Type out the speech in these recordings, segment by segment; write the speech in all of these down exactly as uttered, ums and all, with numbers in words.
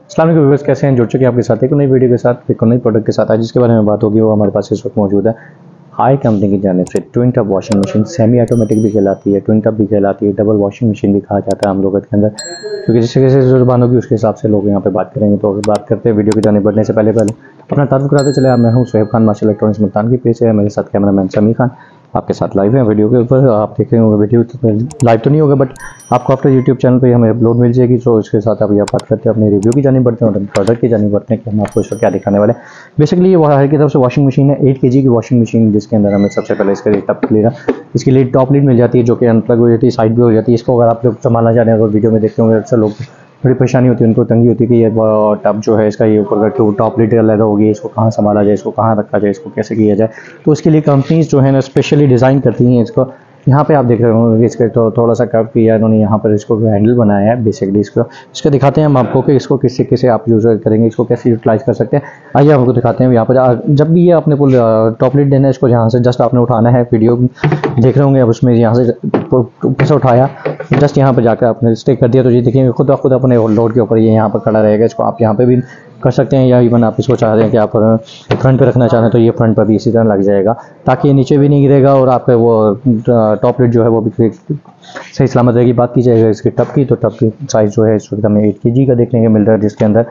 अस्सलाम वालेकुम व्यूअर्स, कैसे हैं? जुड़ चुके हैं आपके साथ एक नई वीडियो के साथ, एक नई प्रोडक्ट के साथ। आज जिसके बारे में बात होगी वो हमारे पास इस वक्त मौजूद है हाई कंपनी की जानिब से twin tub washing machine. Semi automatic भी कहलाती है, ट्विन टब भी कहलाती है, डबल वॉशिंग मशीन भी कहा जाता है हम लोगों के अंदर, क्योंकि जिस तरीके से ज़ुबान होगी उसके हिसाब से लोग यहाँ पे बात करेंगे। तो अगर बात करते हैं वीडियो की जानिब बढ़ने से पहले पहले अपना तारुफ कराते चले। मैं हूँ सोहेब खान, माशा इलेक्ट्रॉनिक्स मुल्तान की पेज है। मेरे साथ कैमरा मैन समी खान आपके साथ लाइव है वीडियो के ऊपर। आप देख रहे होंगे वीडियो लाइव तो नहीं होगा, बट आपको अपने यूट्यूब चैनल पे हमें अपलोड मिल जाएगी। तो इसके साथ आप यहाँ बात करते हैं अपने रिव्यू की जानी बढ़ते हैं और प्रोडक्ट की जानी बढ़ते हैं कि हम आपको इसको क्या दिखाने वाले हैं। बेसिकली ये वायर की तरफ से वॉशिंग मशीन है, एट के जी की वॉशिंग मशीन, जिसके अंदर हमें सबसे पहले इसका टप क्लियर इसकी लीड टॉप लीड मिल जाती है, जो कि अनप्लग हो जाती है, साइड भी हो जाती है। इसको अगर आप लोग संभालना चाह रहे हैं, अगर वीडियो में देखते होंगे अक्सर लोग थोड़ी परेशानी होती है, उनको तंगी होती है कि ये टब जो है इसका ये ऊपर का टॉप लीड अलग होगी, इसको कहाँ संभाला जाए, इसको कहाँ रखा जाए, इसको कैसे किया जाए। तो उसके लिए कंपनीज जो है ना स्पेशली डिज़ाइन करती हैं इसको। यहाँ पे आप देख रहे होंगे इसके तो थोड़ा सा कर्व किया है इन्होंने, यहाँ पर इसको हैंडल बनाया है। बेसिकली इसको इसको दिखाते हैं हम आपको कि इसको किस तरीके से आप यूज़ करेंगे, इसको कैसे यूटिलाइज कर सकते हैं। आइए आपको दिखाते हैं। यहाँ पर जब भी ये आपने टॉप लीड देना है, इसको यहाँ से जस्ट आपने उठाना है। वीडियो देख रहे होंगे अब उसमें यहाँ से ऊपर से उठाया, जस्ट यहाँ पर जाकर आपने स्टिक कर दिया, तो ये देखिए खुद खुद अपने लोड के ऊपर ये यहाँ पर खड़ा रहेगा। इसको आप यहाँ पे भी कर सकते हैं, या इवन आप इसको चाह रहे हैं कि आप फ्रंट पे रखना चाह रहे हैं तो ये फ्रंट पर भी इसी तरह लग जाएगा, ताकि ये नीचे भी नहीं गिरेगा और आपका वो टॉप लीड जो है वो भी सही सलामत रहेगी। बात की जाएगा इसकी टब की, तो टब की साइज़ जो है इस वक्त हमें एट के जी का देखने को मिल रहा है, जिसके अंदर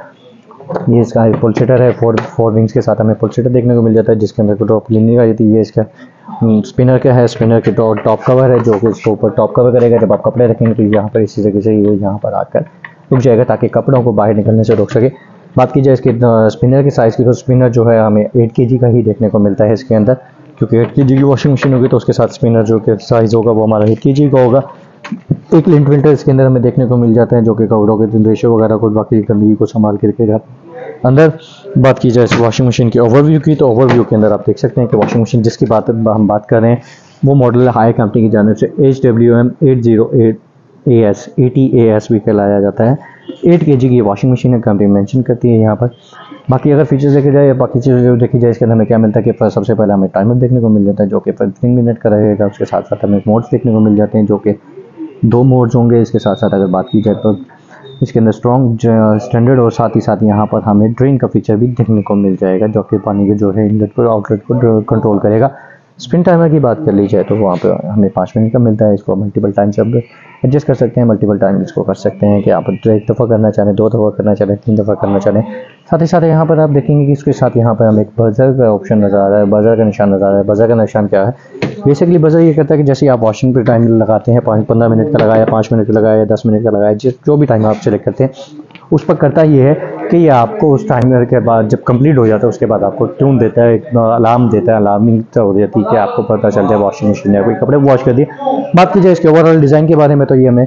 ये इसका पुलसेटर है। फोर फोर विंग्स के साथ हमें पुलसेटर देखने को मिल जाता है, जिसके अंदर टॉप क्लीनिंग आ जाती है। ये इसका स्पिनर का है, स्पिनर के टॉप कवर है, जो कि इसके ऊपर टॉप कवर करेगा। जब आप कपड़े रखेंगे तो यहाँ पर इसी तरीके से ये यहाँ पर आकर रुक जाएगा, ताकि कपड़ों को बाहर निकलने से रोक सके। बात की जाए इसके स्पिनर के साइज़ की, तो स्पिनर जो है हमें एट के जी का ही देखने को मिलता है इसके अंदर, क्योंकि एट के जी की वॉशिंग मशीन होगी तो उसके साथ स्पिनर जो कि साइज़ होगा वो हमारा एट के जी का होगा। एक लिंट विंटर इसके अंदर हमें देखने को मिल जाता है, जो कि कपड़ों के रेशो वगैरह को बाकी गंदगी को संभाल के रखेगा अंदर। बात की जाए इस वॉशिंग मशीन की ओवरव्यू की, तो ओवरव्यू के अंदर आप देख सकते हैं कि वॉशिंग मशीन जिसकी बात हम बात कर रहे हैं वो मॉडल है हाई कंपनी की जानिब से H W M eight zero eight A S eighty A S भी कहलाया जाता है। एट के जी की वॉशिंग मशीन है, कंपनी मेंशन करती है यहाँ पर। बाकी अगर फीचर्स देखे जाए या बाकी चीज़ें देखी जाए, इसके अंदर हमें क्या मिलता है कि सबसे पहले हमें टाइमर देखने को मिल जाता है, जो कि तीन मिनट का रहेगा। उसके साथ साथ हमें मोड्स देखने को मिल जाते हैं, जो कि दो मोड्स होंगे। इसके साथ साथ अगर बात की जाए तो इसके अंदर स्ट्रॉन्ग स्टैंडर्ड और साथ ही साथ यहाँ पर हमें ड्रेन का फीचर भी देखने को मिल जाएगा, जो कि पानी के जो है इनलेट को आउटलेट को कंट्रोल करेगा। स्पिन टाइमर की बात कर ली जाए तो वहाँ पे हमें पाँच मिनट का मिलता है। इसको मल्टीपल टाइम से एडजस्ट कर सकते हैं, मल्टीपल टाइम इसको कर सकते हैं कि आप एक दफ़ा करना चाहें, दो दफ़ा करना चाहें, तीन दफ़ा करना चाहें। साथ ही साथ यहाँ पर आप देखेंगे कि इसके साथ यहाँ पर हमें एक बजर का ऑप्शन नज़र आ रहा है, बजर का निशान नज़र आ रहा है। बजर का निशान क्या है? बेसिकली बजर ये कहता है कि जैसे आप वॉशिंग पे टाइम लगाते हैं, पाँच पंद्रह मिनट का लगाया, पाँच मिनट का लगाया, दस मिनट का लगाया, जिस जो भी टाइम आप सेलेक्ट करते हैं उस पर करता ये है कि ये आपको उस टाइमर के बाद जब कंप्लीट हो जाता है उसके बाद आपको ट्यून देता है, अलार्म देता है। अलार्मिंग तो हो जाती है कि आपको पता चल जाए वॉशिंग मशीन है, कोई कपड़े वॉश कर दिए। बात की जाए इसके ओवरऑल डिज़ाइन के बारे में, तो ये हमें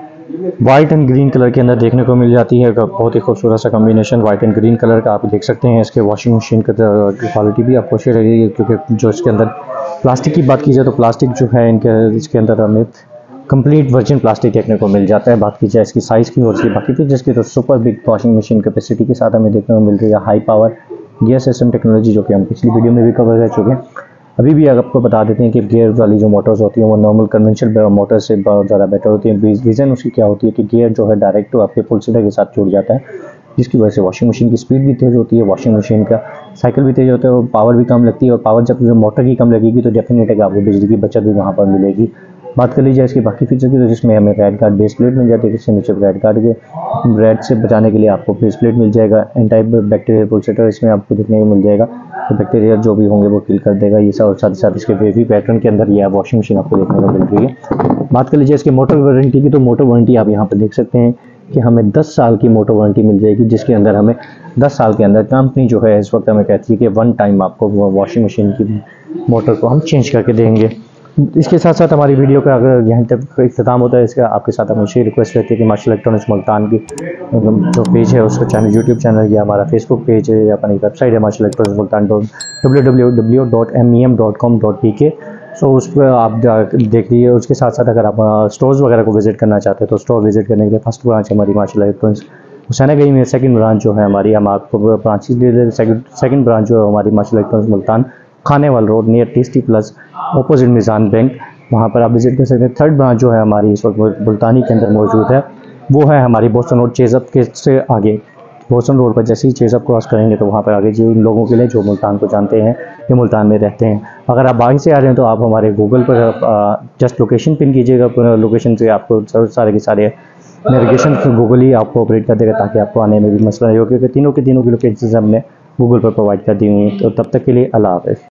वाइट एंड ग्रीन कलर के अंदर देखने को मिल जाती है। बहुत ही खूबसूरत सा combination white and green colour का आप देख सकते हैं। इसके वॉशिंग मशीन की क्वालिटी भी आपको अच्छी रहेगी, क्योंकि जो इसके अंदर प्लास्टिक की बात की जाए तो प्लास्टिक जो है इनके इसके अंदर हमें कंप्लीट वर्जिन प्लास्टिक देखने को मिल जाता है। बात की जाए इसकी साइज़ की और इसकी बाकी फीचर्स की, तो super big washing machine capacity के साथ हमें देखने को मिल रही है high power gear system technology, जो कि हम पिछली वीडियो में भी कवर कर चुके हैं। अभी भी आपको बता देते हैं कि गियर वाली जो मोटर्स होती हैं वो नॉर्मल कन्वेंशनल मोटर से बहुत ज़्यादा बेटर होती है। रीज़न उसकी क्या होती है कि गियर जो है डायरेक्ट तो आपके पुलसेटर के साथ जुड़ जाता है, जिसकी वजह से वॉशिंग मशीन की स्पीड भी तेज़ होती है, वॉशिंग मशीन का साइकिल भी तेज़ होता है और पावर भी कम लगती है। और पावर जब मोटर की कम लगेगी तो डेफिनेट है कि आपको बिजली की बचत भी वहाँ पर मिलेगी। बात कर ली जाए इसके बाकी फीचर की, तो जिसमें हमें रेड गार्ड बेस प्लेट मिल जाती है, जिससे नीचे रेड गार्ड के रेड से बचाने के लिए आपको बेस प्लेट मिल जाएगा। एंटी बैक्टीरियल पुलसेटर इसमें आपको देखने को मिल जाएगा, तो बैक्टीरिया जो भी होंगे वो किल कर देगा ये सब। और साथ ही साथ इसके वेवी पैटर्न के अंदर यह वॉशिंग मशीन आपको देखने को मिल रही है। बात कर लीजिए इसके मोटर वारंटी की, तो मोटर वारंटी आप यहाँ पर देख सकते हैं कि हमें दस साल की मोटर वारंटी मिल जाएगी, जिसके अंदर हमें दस साल के अंदर कंपनी जो है इस वक्त हमें कहती है कि वन टाइम आपको वॉशिंग मशीन की मोटर को हम चेंज करके देंगे। इसके साथ साथ हमारी वीडियो का अगर यहाँ तक इख्तिताम होता है इसका, आपके साथ हमेशा ही रिक्वेस्ट रहती है कि माशा इलेक्ट्रॉनिक्स मुल्तान की जो पेज है उसका चैनल यूट्यूब चैनल या हमारा फेसबुक पेज है या अपनी वेबसाइट है माशा electronics Multan dot W W W dot M E M dot com dot P के। सो उस पर आप देख लीजिए। उसके साथ साथ अगर आप स्टोर्स वगैरह को विजिट करना चाहते हैं तो स्टोर विजिट करने के लिए फर्स्ट ब्रांच हमारी माशा इलेक्ट्रॉनिक्स हुसैना गई में, सेकंड ब्रांच जो है हमारी हम आपको ब्रांचेस दे दें। सेकंड ब्रांच जो है हमारी Masha electronics Multan Khanewal road near tasty plus opposite Meezan bank, वहाँ पर आप विजिट कर सकते हैं। थर्ड ब्रांच जो है हमारी इस वक्त मुल्तानी के अंदर मौजूद है वो है हमारी बोस्टन रोड चेज़अप के से आगे, बोसन रोड पर जैसे ही चेज़अप क्रॉस करेंगे तो वहाँ पर आगे जो लोगों के लिए जो मुल्तान को जानते हैं ये मुल्तान में रहते हैं। अगर आप बाहर से आ रहे हैं तो आप हमारे गूगल पर जस्ट लोकेशन पिन कीजिएगा, लोकेशन से आपको सारे के सारे नेविगेशन गूगल ही आपको ऑपरेट कर देगा, ताकि आपको आने में भी मसला नहीं हो, क्योंकि तीनों के तीनों की लोकेशन हमने गूगल पर प्रोवाइड कर दी हुई है। तो तब तक के लिए अल्लाह हाफ़िज़।